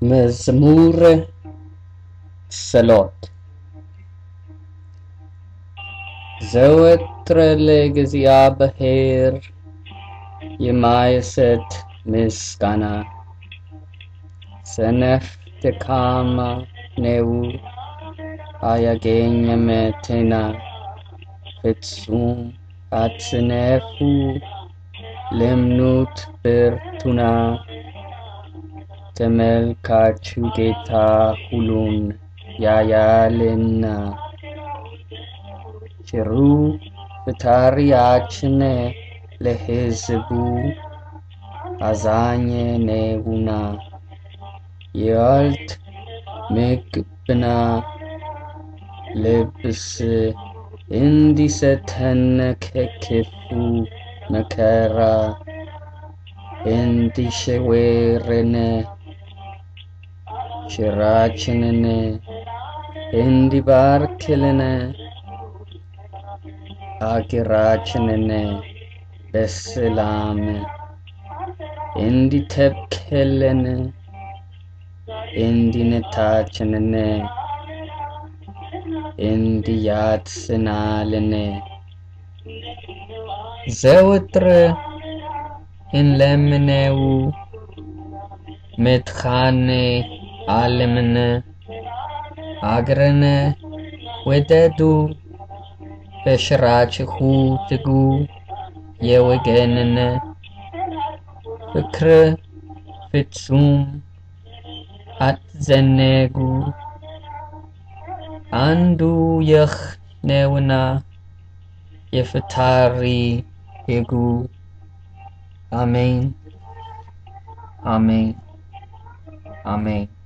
መዝሙር ጸሎት ዘወትር ለእግዚአብሔር የማይሰጥ ምስጋና ሰነፍ ደካማ ነው አያገኝምና ፍጹም አትስነፉ ለምኑት ብርቱና ተመልካቹ ጌታ ሁሉን ያያልና ቸሩ ፈጣሪያችን ለሕዝቡ አዛኝ ነውና የዋልት ምግብና ልብስ እንዲሰጠን ከክፉ መከራ እንዲሰውረን ሥራችንን እንዲባርክልን አገራችንን በሰላም እንዲጠብቅልን አንድነታችንን እንዲያጽናልን ዘወትር እንለምነው መድኃኔ ዓለምን አገርን ውደዱ በሥራችሁ ትጉ የወገንን ፍቅር ፍጹም አትዘንጉ አንዱ ይህ ነውና የፈጣሪ ሕጉ አሜን አሜን አሜን